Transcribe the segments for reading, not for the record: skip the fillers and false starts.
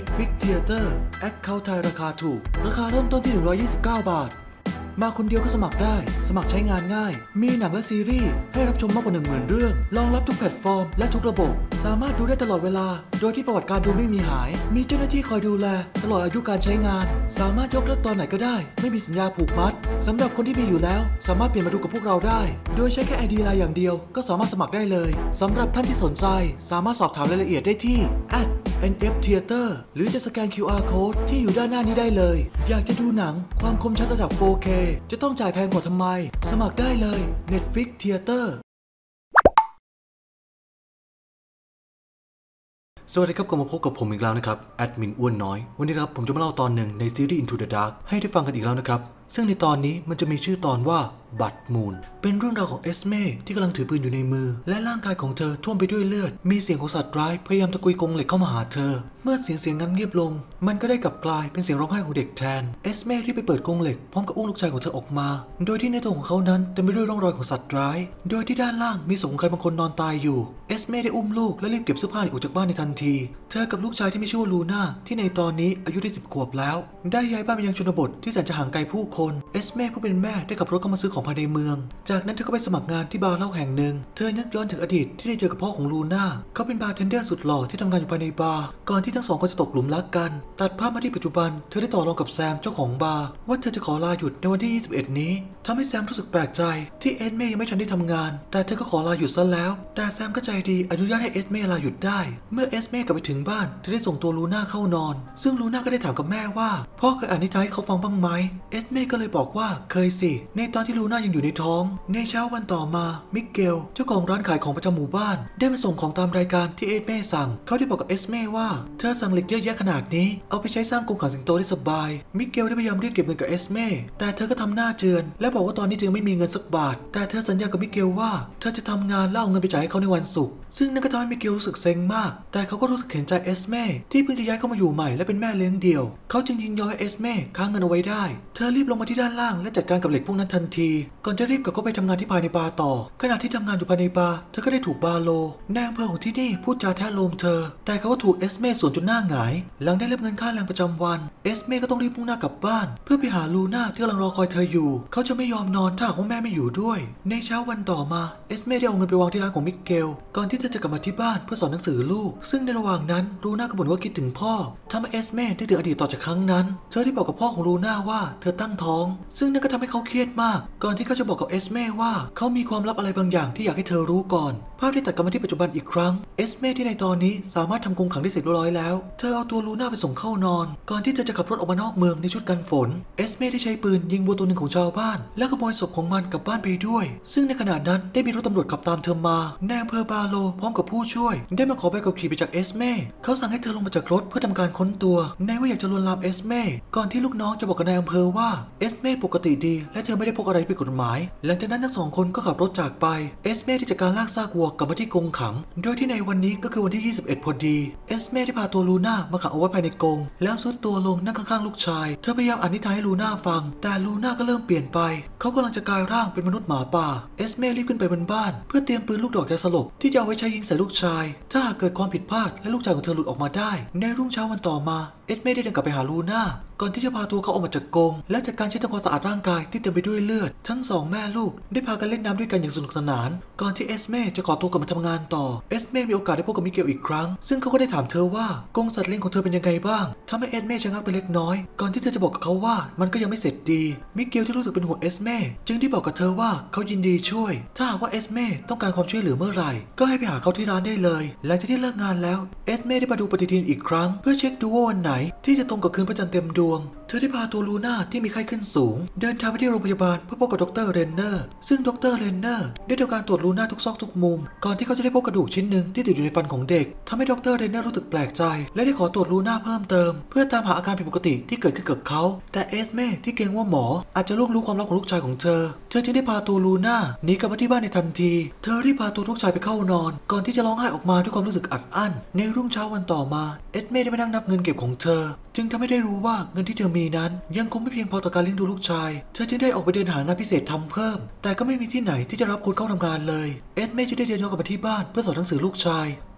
Netflix Theater แอคเคาท์ไทยราคาถูกราคาเริ่มต้นที่129 บาทมาคนเดียวก็สมัครได้สมัครใช้งานง่ายมีหนังและซีรีส์ให้รับชมมากกว่า 10,000 เรื่องรองรับทุกแพลตฟอร์มและทุกระบบสามารถดูได้ตลอดเวลาโดยที่ประวัติการดูไม่มีหายมีเจ้าหน้าที่คอยดูแลตลอดอายุการใช้งานสามารถยกเลิกตอนไหนก็ได้ไม่มีสัญญาผูกมัดสำหรับคนที่มีอยู่แล้วสามารถเปลี่ยนมาดูกับพวกเราได้โดยใช้แค่ ID ไลน์อย่างเดียวก็สามารถสมัครได้เลยสำหรับท่านที่สนใจสามารถสอบถามรายละเอียดได้ที่ @NF Theater หรือจะสแกน QR Code ที่อยู่ด้านหน้านี้ได้เลยอยากจะดูหนังความคมชัดระดับ 4K จะต้องจ่ายแพงกว่าทำไมสมัครได้เลย Netflix Theater สวัสดีครับกลับมาพบกับผมอีกแล้วนะครับแอดมินอ้วนน้อยวันนี้ครับผมจะมาเล่าตอนหนึ่งในซีรีส์ Into the Dark ให้ได้ฟังกันอีกแล้วนะครับซึ่งในตอนนี้มันจะมีชื่อตอนว่าบัตมูนเป็นเรื่องราวของเอสเม่ที่กำลังถือปืนอยู่ในมือและร่างกายของเธอท่วมไปด้วยเลือดมีเสียงของสัตว์ร้ายพยายามตะกุยกรงเหล็กเข้ามาหาเธอเมื่อเสียงนั้นเงียบลงมันก็ได้กลับกลายเป็นเสียงร้องไห้ของเด็กแทนเอสเม่ที่ไปเปิดกรงเหล็กพร้อมกับอุ้มลูกชายของเธอออกมาโดยที่ในตัวของเขานั้นเต็มไปด้วยร่องรอยของสัตว์ร้ายโดยที่ด้านล่างมีศพของใครบางคนนอนตายอยู่เอสเม่ได้อุ้มลูกและรีบเก็บเสื้อผ้าออกจากบ้านในทันทีเธอกับลูกชายที่มีชื่อว่าลูน่าที่ในตอนนี้อายุได้10 ขวบแล้วได้ย้ายบ้านไปยังชนบทที่แสนจะห่างไกลผู้คนเอสเม่ผู้เป็นแม่ได้ขับรถเข้ามาซื้อของภายในเมืองจากนั้นเธอก็ไปสมัครงานที่บาร์เหล้าแห่งหนึ่งเธอนึกย้อนถึงอดีตที่ได้เจอกับพ่อของลูน่าเขาเป็นบาร์เทนเดอร์สุดหล่อที่ทำงานอยู่ภายในบาร์ก่อนที่ทั้งสองคนจะตกหลุมรักกันตัดภาพมาที่ปัจจุบันเธอได้ต่อรองกับแซมเจ้าของบาร์ว่าเธอจะขอลาหยุดในวันที่21นี้ทำให้แซมรู้สึกแปลกใจที่เอสเม่ยังไม่ทันได้ทำงานแต่เธอก็ขอลาหยุดซะแล้วแต่แซมก็ใจดีอนุญาตให้เอสเม่ลาหยุดได้เมื่อเอสเม่กลับไปถึงบ้านเธอได้ส่งตัวลูน่าเข้านอนซึ่งลูน่าก็ได้ถามกับแม่ว่าพ่อเคยอ่านนิทานให้เขาฟังบ้างไหมเอสเม่ก็เลยบอกว่าเคยสิในตอนที่ลูน่ายังอยู่ในท้องในเช้าวันต่อมามิเกลเจ้าของร้านขายของประจำหมู่บ้านได้มาส่งของตามรายการที่เอสเม่สั่งเขาได้บอกกับเอสเม่ว่าเธอสั่งเหล็กเยอะแยะขนาดนี้เอาไปใช้สร้างกรงขังสิงโตได้สบายมิเกลได้พยายามเรียกเก็บเงินกับเอสเม่แต่เธอก็ทำหน้าเจือนและบอกว่าตอนนี้เธอไม่มีเงินสักบาทแต่เธอสัญญากับมิเกลว่าเธอจะทำงานแล้วเอาเงินไปจ่ายให้เขาในวันศุกร์ซึ่งนั่นก็ทำให้มิเกลรู้สึกเซ็งมากแต่เขาก็รู้สึกเห็นใจเอสเม่ที่เพิ่งจะย้ายเข้ามาอยู่ใหม่และเป็นแม่เลี้ยงเดี่ยวเขาจึงยินยอมให้เอสเม่ค้างเงินเอาไว้ได้เธอรีบลงมาที่ด้านล่างและจัดการกับเหล็กพวกนั้นทันทีก่อนจะรีบกลับเข้าไปทำงานที่ภายในบาร์ต่อขณะที่ทำงานอยู่ภายในบาร์เธอก็ได้ถูกบาโลนายอำเภอของที่นี่พูดจาแทะโลมเธอแต่เขาก็ถูกเอสเม่สวนจนหน้าหงายหลังได้รับเงินค่าแรงประจำวันเอสเม่ก็ต้องรีบมุ่งหน้ากลับบ้านเพื่อไปหาลูน่าที่กำลังรอคอยเธออยู่เขาจะไม่ยอมนอนถ้าหากว่าแม่ไม่อยู่ด้วยในเช้าวันต่อมาเอสเม่ได้เอาเงินไปวางที่ร้านของมิเกลก่อนที่เธอจะกลับมาที่บ้านเพื่อสอนหนังสือลูกซึ่งในระหว่างนั้นลูน่าก็บ่นว่าคิดถึงพ่อทำให้เอสเม่ได้ถึงอดีตต่อจากครั้งนั้นเธอได้บอกกับพ่อของลูน่าว่าเธอตั้งท้องซึ่งนั่นก็ทำให้เขาเครียดมากก่อนที่เขาจะบอกกับเอสเม่ว่าเขามีความลับอะไรบางอย่างที่อยากให้เธอรู้ก่อนภาพที่ตัดกลับมาที่ปัจจุบันอีกครั้งเอสเม่ที่ในตอนนี้สามารถทำกรงขังได้เสร็จเรียบร้อยแล้วเธอเอาตัวลูน่าไปส่งเข้านอนก่อนที่เธอจะขับรถออกมานอกเมืองในชุดกันฝนเอสเม่ได้ใช้ปืนยิงวัวตัวหนึ่งของชาวบ้านและขโมยศพของมันกลับบ้านไปด้วยซึ่งในขณะนั้นได้มีรถตำรวจขับตามเธอมาในอำเภอบาโลพร้อมกับผู้ช่วยได้มาขอใบขับขี่ไปจากเอสเม่เขาสั่งให้เธอลงมาจากรถเพื่อทำการค้นตัวนายว่าอยากจะลวนลามเอสเม่ก่อนที่ลูกน้องจะบอกกับนายอำเภอว่าเอสเม่ปกติดีและเธอไม่ได้พกอะไรผิดกฎหมายหลังจากนั้นทั้งสองคนก็ขับรถจากไปเอสเม่ที่จัดการลากซากวัวกลับมาที่กรงขังโดยที่ในวันนี้ก็คือวันที่21พอดีเอสเม่ได้พาตัวลูน่ามาขังเอาไว้ภายในกรงแล้วซุดตัวลงนั่งข้างๆลูกชายเธอพยายามอ่านนิทานให้ลูน่าฟังแต่ลูน่าก็เริ่มเปลี่ยนไปเขากำลังจะกลายร่างเป็นมนุษย์หมาป่าเอสเม่รีบขึ้นไปบนบ้านเพื่อเตรียมปืนลูกดอกยาสลบที่จะเอาไว้ใช้ยิงใส่ลูกชายถ้าหากเกิดความผิดพลาดและลูกชายของเธอหลุดออกมาได้ในรุ่งเช้าวันต่อมาเอสเม่ได้เดินกลับไปหาลูน่าก่อนที่จะพาตัวเขาออกมาจากกรงและจากการเช็ดทำความสะอาดร่างกายที่เต็มไปด้วยเลือดทั้งสองแม่ลูกได้พากันเล่นน้ำด้วยกันอย่างสนุกสนานก่อนที่เอสเม่จะขอตัวกลับมาทำงานต่อเอสเม่มีโอกาสได้พบกับมิเกลอีกครั้งซึ่งเขาก็ได้ถามเธอว่ากรงสัตว์เลี้ยงของเธอเป็นยังไงบ้างทำให้เอสเม่ชะงักไปเล็กน้อยก่อนที่เธอจะบอกกับเขาว่ามันก็ยังไม่เสร็จดีมิเกลที่รู้สึกเป็นห่วงเอสเม่จึงได้บอกกับเธอว่าเขายินดีช่วยถ้าหากว่าเอสเม่ต้องการความช่วยเหลือเมื่อไหร่ก็ให้ไปหาเขาที่ร้านได้เลยหลังจากที่เลิกงานแล้วเอสเม่ได้มาดูปฏิทินอีกครั้งเพื่อเช็คดูว่าวันไหนที่จะตรงกับคืนพระจันทร์เต็มดวงเธอได้พาตัวลูน่าที่มีไข้ขึ้นสูงเดินทางไปที่โรงพยาบาลเพื่อพบกับดรเรนเนอร์ซึ่งดรเรนเนอร์ได้ทำการตรวจลูน่าทุกซอกทุกมุมก่อนที่เขาจะได้พบกระดูกชิ้นหนึ่งที่ติดอยู่ในฟันของเด็กทำให้ดรเรนเนอร์รู้สึกแปลกใจและได้ขอตรวจลูน่าเพิ่มเติมเพื่อตามหาอาการผิดปกติที่เกิดขึ้นกับเขาแต่เอสเม่ที่เกรงว่าหมออาจจะล่วงรู้ความลับของลูกชายของเธอจึงได้พาตัวลูน่าหนีกลับมาที่บ้านในทันทีเธอรีบพาตัวลูกชายไปเข้านอนก่อนที่จะร้องไห้ออกมาด้วยความรู้สึกอัดอั้นในรุ่งเช้าวันต่อมาเอสเม่ได้ไปนั่งนับเงินเก็บของเธอจึงทำให้ได้รู้ว่าเงินที่เธอมีนั้นยังคงไม่เพียงพอต่อการเลี้ยงดูลูกชายเธอจึงได้ออกไปเดินหางานพิเศษทำเพิ่มแต่ก็ไม่มีที่ไหนที่จะรับคนเข้าทำงานเลยเอสเม่จึงได้เดินย้อนกลับมาที่บ้านเพื่อสอนหนังสือลูกชายเธ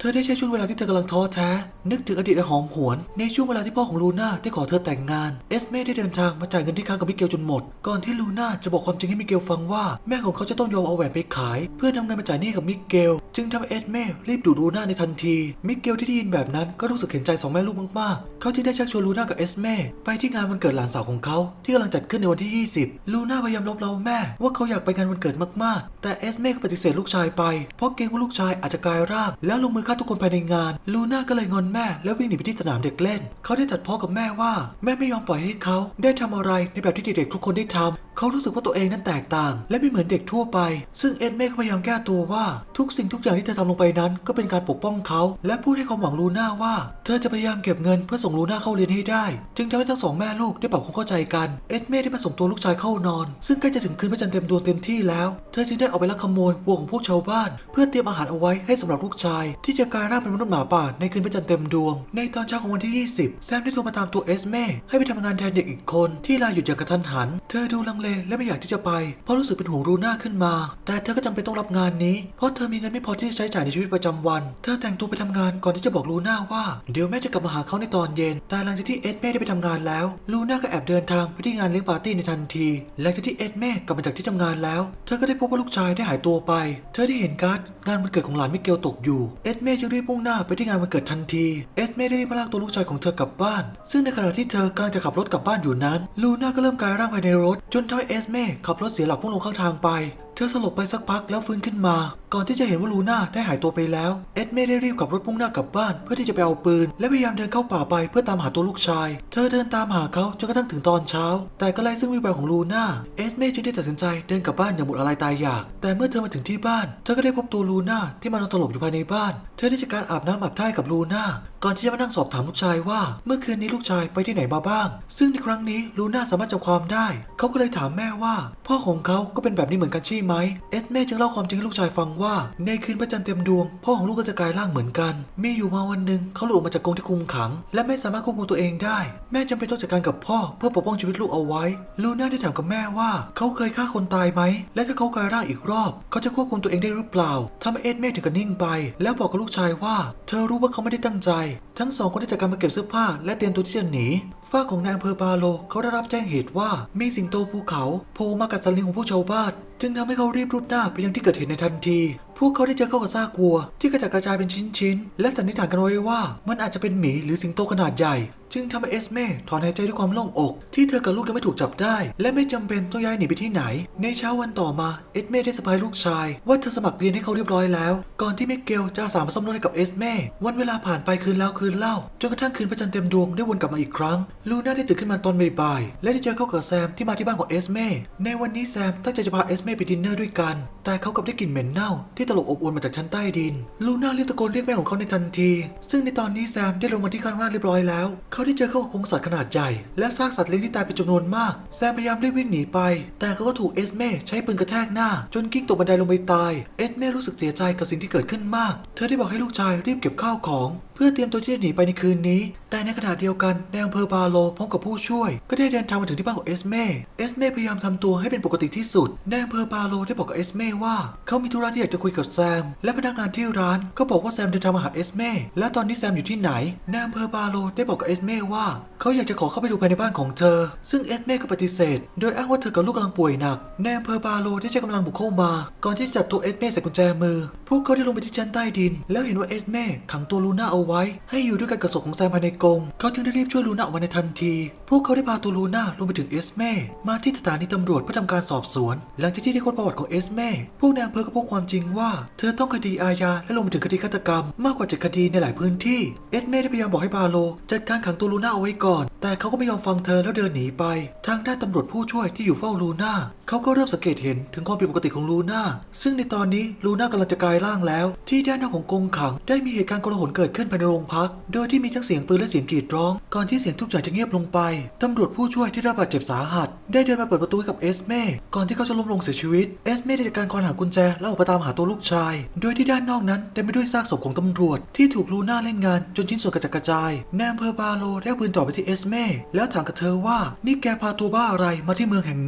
ธอได้ใช้ช่วงเวลาที่เธอกำลังท้อแท้นึกถึงอดีตหอมหวนในช่วงเวลาที่พ่อของลูน่าได้ขอเธอแต่งงานเอสเม่ได้เดินทางมาจ่ายเงินที่ค้างกับมิเกลจนหมดก่อนที่ลูน่าจะบอกความจริงให้มิเกลฟังว่าแม่ของเขาจะต้องยอมเอาแหวนไปขายเพื่อนำเงินมาจ่ายหนี้กับมิเกลจึงทำให้เอสเม่รีบดูลูน่าในทันทีมิเกลที่ได้ยินแบบนั้นก็รู้สึกเห็นใจสองแม่ลูกมากๆเขาจึงได้ชักชวนลูน่ากับเอสเม่ไปที่งานวันเกิดหลานสาวของเขาที่กำลังจัดขึ้นในวันที่20ลูน่าพยายามลบเล้าแม่ว่าเขาอยากไปงานวันเกิดมากๆแต่เอสเม่ก็ปฏิเสธลูกชายไปเพราะเกรงว่าลูกชายอาจจะกลายร่างแล้วลงมือฆ่าทุกคนภายในงานลูน่าก็เลยงอนแม่แล้ววิ่งหนีไปที่สนามเด็กเล่นเขาได้ตัดพ้อกับแม่ว่าแม่ไม่ยอมปล่อยให้เขาได้ทำอะไรในแบบที่เด็กๆทุกคนได้ทำเขารู้สึกว่าตัวเองนั้นแตกต่างและไม่เหมือนเด็กทั่วไปซึ่งเอสเม่ก็พยายามแก้ตัวว่าทุกสิ่งทุกอย่างที่เธอทำลงไปนั้นก็เป็นการปกป้องเขาและพูดให้ความหวังลูน่าว่าเธอจะพยายามเก็บเงินเพื่อส่งลูน่าเข้าเรียนให้ได้จึงทำให้ทั้งสองแม่ลูกได้ปรับความเข้าใจกันเอสเม่ได้มาส่งตัวลูกชายเข้านอนซึ่งใกล้จะถึงคืนพระจันทร์เต็มดวงเต็มที่แล้วเธอจึงได้ออกไปลักขโมยวัวของพวกชาวบ้านเพื่อเตรียมอาหารเอาไว้ให้สำหรับลูกชายที่จะกลายร่างเป็นมนุษย์หมาป่าในคืนพระจันทร์เต็มดวงในตอนเช้าของวันที่20แซมได้โทรมาตามตัวเอสเม่ให้ไปทำงานแทนเด็กอีกคนที่ลาหยุดอย่างกระทันหันเธอดูลังเลและไม่อยากที่จะไปเพราะรู้สึกเป็นห่วงลูน่าขึ้นมาแต่เธอก็จำเป็นต้องรับงานนี้เพราะเธอมีเงินไม่พอที่จะใช้จ่ายในชีวิตประจำวันเธอแต่งตัวไปทำงานก่อนที่จะบอกลูน่าว่าเดี๋ยวแม่จะกลับมาหาเขาในตอนเย็นแต่หลังจากที่เอสเม่ได้ไปทำงานแล้วลูน่าก็แอบเดินทางไปที่งานเลี้ยงปาร์ตี้ในทันทีหลังจากที่เอสเม่กลับมาจากที่ทำงานแล้วเธอก็ได้พบว่าลูกชายได้หายตัวไปเธอได้เห็นการ์ดงานวันเกิดของหลานมิเกลตกอยู่เอสเม่จึงรีบมุ่งหน้าไปที่งานวันเกิดทันทีเอสเม่ได้รีบลากตัวลูกชายของเธอกลับบ้านซึ่งในขณะที่เธอกำลังจะขับรถกลับบ้านอยู่นั้นลูน่าก็เริ่มกลายร่างภายในรถจนทำให้เอสเม่ขับรถเสียหลักพุ่งลงข้างทางไปเธอสลบไปสักพักแล้วฟื้นขึ้นมาก่อนที่จะเห็นว่าลูน่าได้หายตัวไปแล้วเอ็ดเม่ได้รีบขับรถมุ่งหน้ากลับบ้านเพื่อที่จะไปเอาปืนและพยายามเดินเข้าป่าไปเพื่อตามหาตัวลูกชายเธอเดินตามหาเขาจนกระทั่งถึงตอนเช้าแต่ก็ไร้ซึ่งวี่แววของลูน่าเอ็ดเม่จึงได้ตัดสินใจเดินกลับบ้านอย่างหมดอะไรตายอยากแต่เมื่อเธอมาถึงที่บ้านเธอก็ได้พบตัวลูน่าที่มานอนตลบอยู่ภายในบ้านเธอได้จัดการอาบน้ำอาบท่ากับลูน่าก่อนที่จะมานั่งสอบถามลูกชายว่าเมื่อคืนนี้ลูกชายไปที่ไหนมาบ้างซึ่งในครั้งนี้ลูน่าสามารถจำความได้เขาก็เลยถามแม่ว่าพ่อของเขาก็เป็นแบบนี้เหมือนกันใช่ไหมเอ็ดเม่จึงเล่าความจริงให้ลูกชายฟังว่าในคืนพระจันทร์เต็มดวงพ่อของลูกก็จะกลายร่างเหมือนกันมีอยู่มาวันหนึ่งเขาหลุดออกมาจากกรงที่คุมขังและไม่สามารถควบคุมตัวเองได้แม่จำเป็นต้องจัดการกับพ่อเพื่อปกป้องชีวิตลูกเอาไว้ลูน่าได้ถามกับแม่ว่าเขาเคยฆ่าคนตายไหมและถ้าเขากลายร่างอีกรอบเขาจะควบคุมตัวเองได้หรือเปล่าทำให้เอ็ดเม่ถึงกับนิ่งไปแล้วบอกกับลูกชายว่าเธอรู้ว่าเขาไม่ได้ตั้งใจทั้งสองคนได้จัดการมาเก็บเสื้อผ้าและเตรียมตัวที่จะหนีฝ้าของนายอำเภอบาโลเขาได้รับแจ้งเหตุว่ามีสิงโตภูเขาโผล่มากัดสัตว์เลี้ยงของผู้ชาวบ้านจึงทำให้เขารีบรุดหน้าไปยังที่เกิดเหตุในทันทีพวกเขาได้เจอเข้ากับซากวัวที่กระจัดกระจายเป็นชิ้นๆและสันนิษฐานกันไว้ว่ามันอาจจะเป็นหมีหรือสิงโตขนาดใหญ่จึงทำให้เอสเม่ถอนหายใจด้วยความโล่งอกที่เธอกับลูกยังไม่ถูกจับได้และไม่จำเป็นต้องย้ายหนีไปที่ไหนในเช้าวันต่อมาเอสเม่ได้สะพายลูกชายว่าเธอสมัครเรียนให้เขาเรียบร้อยแล้วก่อนที่มิเกลจะอาสามาซ่อมรถให้กับเอสเม่วันเวลาผ่านไปคืนแล้วคืนเล่าจนกระทั่งคืนพระจันทร์เต็มดวงได้วนกลับมาอีกครั้งลูน่าได้ตื่นขึ้นมาตอนบ่ายๆและได้เจอเข้ากับแซมที่มาที่บ้านของเอสเม่ในวันนี้แซมตั้งใจจะพาเอสเม่ไปดินเนอร์ด้วยกันแต่เขากลับได้กลิ่นเหม็นเน่าที่ตลบอบอวนมาจากชั้นใต้ดินลูน่ารีบตะโกนเรียกแม่ของเขาในทันทีซึ่งในตอนนี้แซมได้ลงมาที่ข้างล่างเรียบร้อยแล้วเขาได้เจอเข้ากับกรงสัตว์ขนาดใหญ่และซากสัตว์เลี้ยงที่ตายเป็นจำนวนมากแซมพยายามรีบวิ่งหนีไปแต่เขาก็ถูกเอสเม่ใช้ปืนกระแทกหน้าจนกิ้งตกบันไดลงไปตายเอสเม่รู้สึกเสียใจกับสิ่งที่เกิดขึ้นมากเธอได้บอกให้ลูกชายรีบเก็บข้าวของเพื่อเตรียมตัวที่จะหนีไปในคืนนี้แต่ในขณะเดียวกันในอำเภอบาโลพร้อมกับผู้ช่วยก็ได้เดินทางมาถึงที่บ้านของเอสเม่พยายามทำตัวให้เป็นปกติที่สุดในอำเภอบาโลได้บอกกับเอสเม่ว่าเขามีธุระที่อยากจะคุยกับแซมและพนักงานที่ร้านก็บอกว่าแซมเดินทางมาหาเอสเม่และตอนนี้แซมอยู่ที่ไหนในอำเภอบาโลได้บอกกับเอสเม่ว่าเขาอยากจะขอเข้าไปดูภายในบ้านของเธอซึ่งเอสเม่ก็ปฏิเสธโดยอ้างว่าเธอกับลูกกำลังป่วยหนักในอำเภอบาโลได้ใช้กำลังบุกเข้ามาก่อนที่จะจับตัวเอสเม่ใส่กุญแจมือพวกเขาได้ลงไปที่ชั้นใต้ดินแล้วเห็นว่าเอสเม่ขังตัวลูน่าเอาไว้ให้อยู่ด้วยกันกับศพของแซมภายในกรงเขาจึงได้รีบช่วยลูน่าออกมาในทันทีพวกเขาได้พาตัวลูน่าลงไปถึงเอสเม่มาที่สถานีตำรวจเพื่อทำการสอบสวนหลังจากที่ได้ค้นประวัติของเอสเม่พวกนายอำเภอก็พบความจริงว่าเธอต้องคดีอาญาและลงไปถึงคดีฆาตกรรมมากกว่า7 คดีในหลายพื้นที่เอสเม่ได้พยายามบอกให้บาโลจัดการขังตัวลูน่าเอาไว้ก่อนแต่เขาก็ไม่ยอมฟังเธอแล้วเดินหนีไปทางด้านตำรวจผู้ช่วยที่อยู่เฝ้าลูน่าเขาก็เริ่มสังเกตเห็นถึงความผิดปกติของลูน่าซึ่งในตอนนี้ลูน่ากำลังจะกลายร่างแล้วที่ด้านหน้าของกรงขังได้มีเหตุการณ์โกลาหลเกิดขึ้นภายในโรงพักโดยที่มีทั้งเสียงปืนและเสียงกรีดร้องก่อนที่เสียงทุกอย่างจะเงียบลงไปตำรวจผู้ช่วยที่ได้รับบาดเจ็บสาหัสได้เดินมาเปิดประตูให้กับเอสเม่ก่อนที่เขาจะล้มลงเสียชีวิตเอสเม่ได้จัดการควานหากุญแจแล้วออกไปตามหาตัวลูกชายโดยที่ด้านนอกนั้นเต็มไปด้วยซากศพของตำรวจที่ถูกลูน่าเล่นงานจนชิ้นส่วนกระจัดกระจายในอำเภอบาโลได้ปืนจ่อไปที่เอสเม่แล้วถามกับเธอว่านี่แกพาตัวบ้าอะไรมาที่เมืองแห่งนี้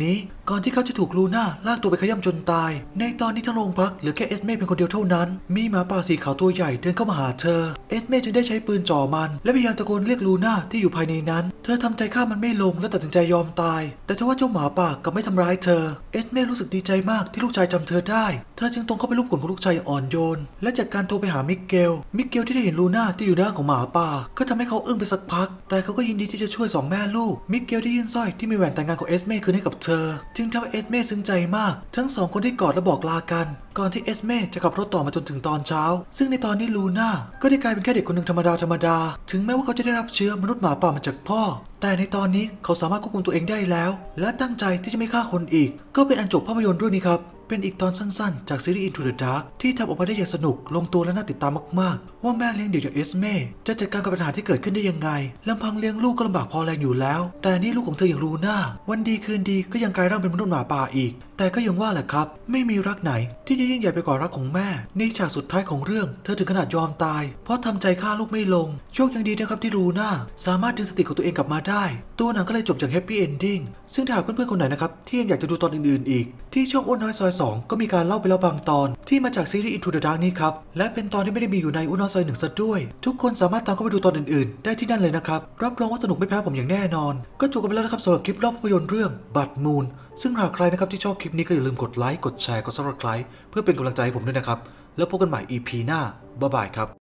ก่อนที่เขาจะถูกลูน่าลากตัวไปขย้ำจนตายในตอนนี้ทั้งโรงพักเหลือแค่เอสเม่เป็นคนเดียวเท่านั้นมีหมาป่าสีขาวตัวใหญ่เดินเข้ามาหาเธอเอสเม่จึงได้ใช้ปืนจ่อมันและพยายามตะโกนเรียกลูน่าที่อยู่ภายในนั้นเธอทำใจฆ่ามันไม่ลงและตัดสินใจยอมตายแต่ทว่าเจ้าหมาป่ากลับไม่ทำร้ายเธอเอสเม่รู้สึกดีใจมากที่ลูกชายจำเธอได้เธอจึงตรงเข้าไปลูบขนของลูกชายอ่อนโยนและจากการโทรไปหามิเกลที่ได้เห็นลูน่าที่อยู่ในร่างของหมาป่าก็ทำให้เขาอึ้งไปสักพักแต่เขาก็ยินดีที่จะช่วย2 แม่ลูกมิเกลได้ยื่นสร้อยที่มีแหวนแต่งงานของเอสเม่คืนให้กับเธอจึงทำให้เอสเม่ซึ้งใจมากทั้ง2 คนได้กอดและบอกลากันก่อนที่เอสเม่จะขับรถต่อมาจนถึงตอนเช้าซึ่งในตอนนี้ลูน่าก็ได้กลายเป็นแค่เด็กคนหนึ่งธรรมดาถึงแม้ว่าเขาจะได้รับเชื้อมนุษย์หมาป่ามาจากพ่อแต่ในตอนนี้เขาสามารถควบคุมตัวเองได้แล้วและตั้งใจที่จะไม่ฆ่าคนอีกก็เป็นอันจบภาพยนตร์เรื่องนี้ครับเป็นอีกตอนสั้นๆจากซีรีส์ Into the Dark ที่ทำออกมาได้อย่างสนุกลงตัวและน่าติดตามมากๆว่าแม่เลี้ยงเด็กอย่างเอสเม่จะจัดการกับปัญหาที่เกิดขึ้นได้ยังไงลำพังเลี้ยงลูกก็ลำบากพอแรงอยู่แล้วแต่นี่ลูกของเธออย่างลูน่าวันดีคืนดีก็ยังกลายร่างเป็นมนุษย์หมาป่าอีกแต่ก็ยังว่าแหละครับไม่มีรักไหนที่จะยิ่งใหญ่ไปกว่ารักของแม่ในฉากสุดท้ายของเรื่องเธอถึงขนาดยอมตายเพราะทำใจฆ่าลูกไม่ลงโชคยังดีนะครับที่ลูน่าสามารถดึงสติของตัวเองกลับมาได้ตัวหนังก็เลยจบอย่างแฮปปี้เอนดิ้งซึ่งถ้าหากเพื่อนๆคนไหนนะครับที่ยังอยากจะดูตอนอื่นๆอีกที่ช่องอ้วนน้อยซอย2ก็มีการเล่าไปแล้วบางตอนที่มาจากซีรีส์ Into the Dark นี้ครับและเป็นตอนที่ไม่ได้มีอยู่ในอ้วนน้อยซอย1ซะด้วยทุกคนสามารถตามเข้าไปดูตอนอื่นๆได้ที่นั่นเลยนะครับรับรองว่าสนุกไม่แพ้ผมอย่างแน่นอนก็จบกันไปแล้วนะครับสำหรับคลิปเล่าภาพยนตร์เรื่องบัตรมูนซึ่งหากใครนะครับที่ชอบคลิปนี้ก็อย่าลืมกดไลค์กดแชร์กด Subscribe เพื่อเป็นกำลังใจให้ผมด้วยนะครับแล้วพบกันใหม่ EP หน้าบ๊ายบายครับ